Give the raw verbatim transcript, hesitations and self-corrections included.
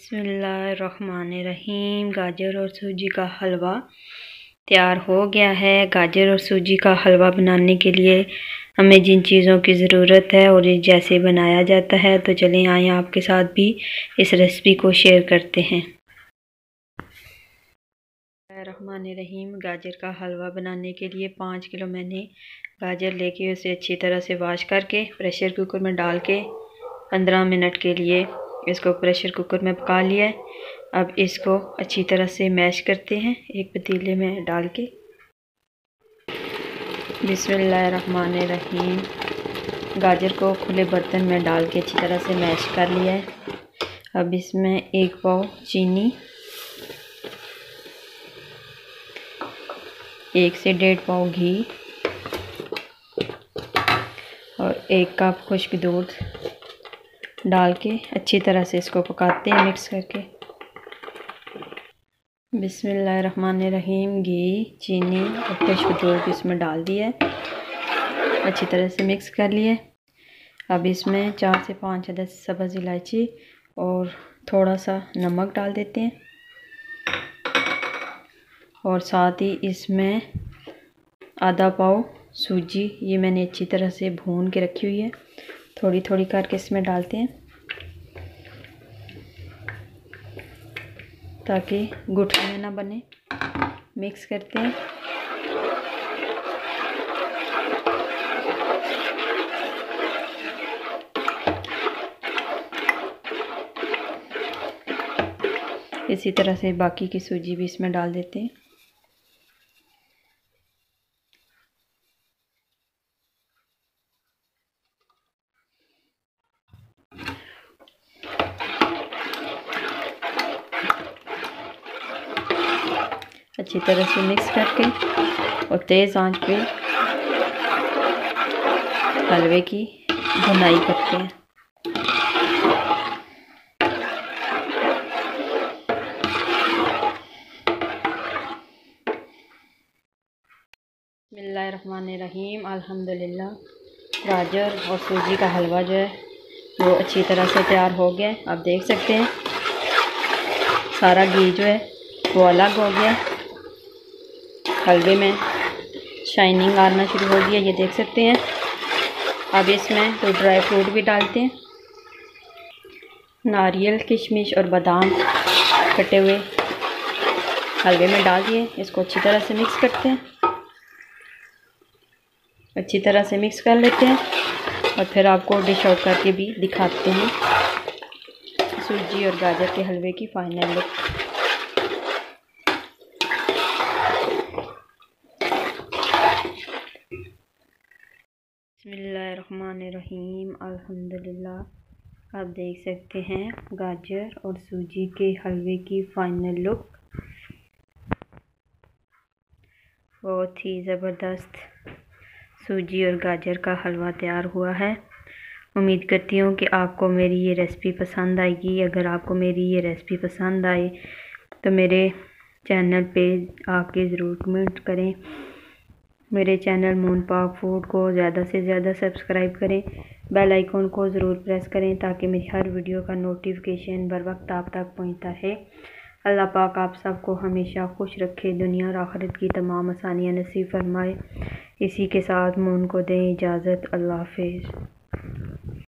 बिस्मिल्लाहिर्रहमानिर्रहीम। गाजर और सूजी का हलवा तैयार हो गया है। गाजर और सूजी का हलवा बनाने के लिए हमें जिन चीज़ों की ज़रूरत है और ये जैसे बनाया जाता है, तो चलें आए आपके साथ भी इस रेसिपी को शेयर करते हैं। रहमानिर्रहीम। गाजर का हलवा बनाने के लिए पाँच किलो मैंने गाजर लेके उसे अच्छी तरह से वॉश करके प्रेशर कुकर में डाल के पंद्रह मिनट के लिए इसको प्रेशर कुकर में पका लिया है। अब इसको अच्छी तरह से मैश करते हैं एक पतीले में डाल के। बिस्मिल्लाहिर्रहमानिर्रहीम। गाजर को खुले बर्तन में डाल के अच्छी तरह से मैश कर लिया है। अब इसमें एक पाव चीनी, एक से डेढ़ पाव घी और एक कप खुश्क दूध डाल के अच्छी तरह से इसको पकाते हैं मिक्स करके। बिस्मिल्लाहिर्रहमानिर्रहीम। घी, चीनी और खुश्क दूध इसमें डाल दिया है, अच्छी तरह से मिक्स कर लिए। अब इसमें चार से पाँच अदद सब्ज़ इलायची और थोड़ा सा नमक डाल देते हैं और साथ ही इसमें आधा पाव सूजी, ये मैंने अच्छी तरह से भून के रखी हुई है, थोड़ी थोड़ी करके इसमें डालते हैं ताकि गुठलियाँ ना बने। मिक्स करते हैं। इसी तरह से बाकी की सूजी भी इसमें डाल देते हैं। अच्छी तरह से मिक्स करके और तेज़ आंच पे हलवे की भुनाई करते हैं। बिस्मिल्लाहिर्रहमानिर्रहीम। अल्हम्दुलिल्लाह, गाजर और सूजी का हलवा जो है वो अच्छी तरह से तैयार हो गया है। आप देख सकते हैं सारा घी जो है वो अलग हो गया, हलवे में शाइनिंग आना शुरू हो गया, ये देख सकते हैं। अब इसमें तो ड्राई फ्रूट भी डालते हैं, नारियल, किशमिश और बादाम कटे हुए हलवे में डाल दिए। इसको अच्छी तरह से मिक्स करते हैं, अच्छी तरह से मिक्स कर लेते हैं और फिर आपको डिश आउट करके भी दिखाते हैं सूजी और गाजर के हलवे की फाइनल लुक। बिस्मिल्लाहिर्रहमानिर्रहीम। अल्हम्दुलिल्लाह, आप देख सकते हैं गाजर और सूजी के हलवे की फाइनल लुक। बहुत ही ज़बरदस्त सूजी और गाजर का हलवा तैयार हुआ है। उम्मीद करती हूँ कि आपको मेरी ये रेसिपी पसंद आएगी। अगर आपको मेरी ये रेसिपी पसंद आए तो मेरे चैनल पे आके ज़रूर कमेंट करें। मेरे चैनल मून पाक फूड को ज़्यादा से ज़्यादा सब्सक्राइब करें, बेल आइकॉन को ज़रूर प्रेस करें ताकि मेरी हर वीडियो का नोटिफिकेशन बर वक्त आप तक पहुंचता है। अल्लाह पाक आप सबको हमेशा खुश रखे, दुनिया और आखिरत की तमाम आसानियाँ नसीब फरमाए। इसी के साथ मून को दें इजाज़त। अल्लाह हाफिज़।